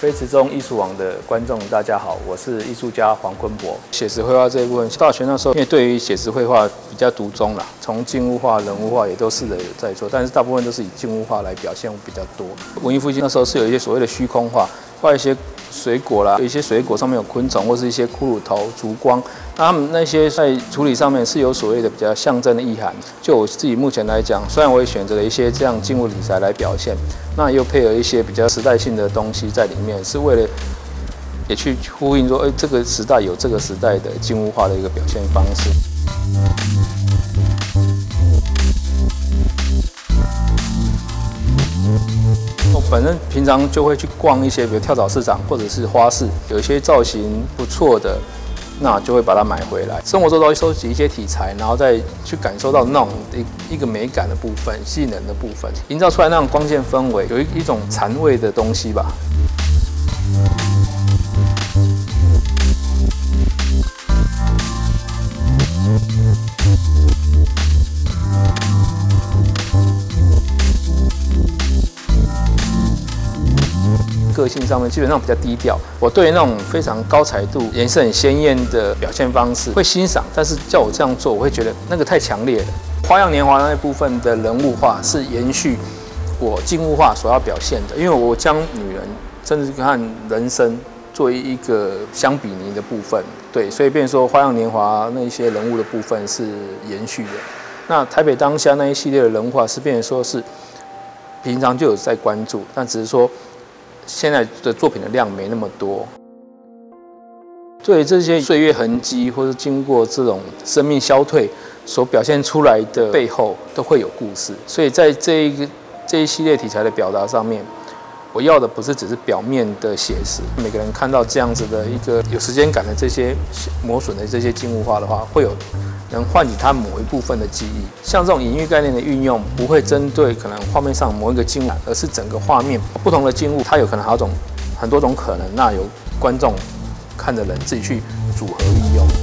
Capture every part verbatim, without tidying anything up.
非池中艺术网的观众，大家好，我是艺术家黄坤博。写实绘画这一部分，大学那时候因为对于写实绘画比较独钟啦，从静物画、人物画也都试着有在做，但是大部分都是以静物画来表现比较多。文艺复兴那时候是有一些所谓的虚空画，画一些水果啦，有一些水果上面有昆虫或是一些骷髅头、烛光，那他们那些在处理上面是有所谓的比较象征的意涵。就我自己目前来讲，虽然我也选择了一些这样静物题材来表现，那又配合一些比较时代性的东西在里面，是为了也去呼应说，哎，这个时代有这个时代的静物画的一个表现方式。我本身平常就会去逛一些，比如跳蚤市场或者是花市，有一些造型不错的，那就会把它买回来。生活周遭收集一些题材，然后再去感受到那种一个美感的部分、吸引人的部分，营造出来那种光线氛围，有一一种禅味的东西吧。个性上面基本上比较低调，我对那种非常高彩度、颜色很鲜艳的表现方式会欣赏，但是叫我这样做，我会觉得那个太强烈了。花样年华那一部分的人物画是延续我静物画所要表现的，因为我将女人甚至和人生作为一个相比拟的部分，对，所以变成说花样年华那一些人物的部分是延续的。那台北当下那一系列的人物画是变成说是平常就有在关注，但只是说现在的作品的量没那么多。对这些岁月痕迹，或是经过这种生命消退所表现出来的背后，都会有故事。所以在这一个这一系列题材的表达上面，我要的不是只是表面的写实。每个人看到这样子的一个有时间感的这些磨损的这些静物画的话，会有能唤起他某一部分的记忆。像这种隐喻概念的运用，不会针对可能画面上某一个静物，而是整个画面不同的静物，它有可能好种很多种可能。那由观众看的人自己去组合运用。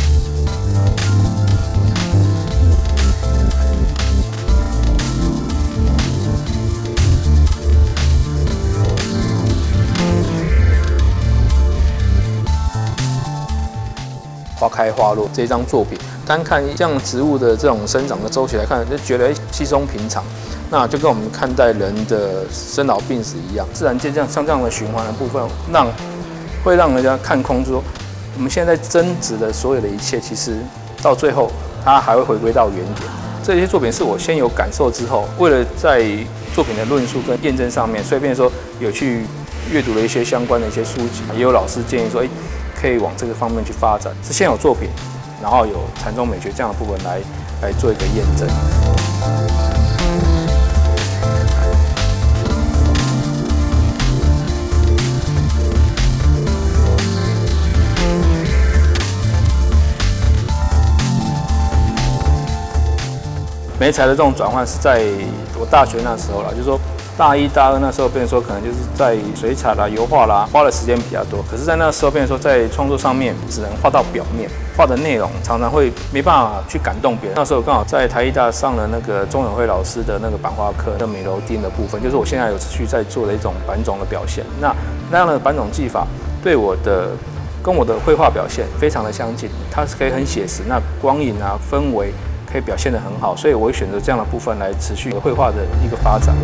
花开花落这张作品，单看这样植物的这种生长的周期来看，就觉得稀松平常。那就跟我们看待人的生老病死一样，自然界这样像这样的循环的部分，让会让人家看空说，我们现在争执的所有的一切，其实到最后它还会回归到原点。这些作品是我先有感受之后，为了在作品的论述跟验证上面，所以变成说有去阅读了一些相关的一些书籍，也有老师建议说，哎。可以往这个方面去发展，是先有作品，然后有禅宗美学这样的部分来来做一个验证。媒材的这种转换是在我大学那时候啦，就是说。大一、大二那时候，变成说可能就是在水彩啦、油画啦，花的时间比较多。可是，在那时候，变成说在创作上面只能画到表面，画的内容常常会没办法去感动别人。那时候刚好在台艺大上了那个钟永辉老师的那个版画课的美鞣钉的部分，就是我现在有持续在做的一种版种的表现。那那样的版种技法对我的跟我的绘画表现非常的相近，它是可以很写实，那光影啊、氛围可以表现得很好，所以我会选择这样的部分来持续绘画的一个发展。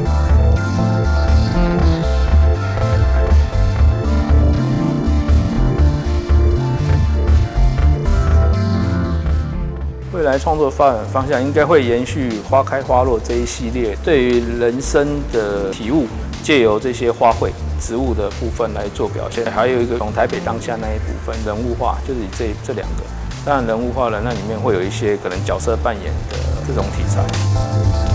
未来创作发展方向应该会延续花开花落这一系列，对于人生的体悟，借由这些花卉、植物的部分来做表现。还有一个从台北当下那一部分人物画，就是以这这两个。当然人物画呢，那里面会有一些可能角色扮演的这种题材。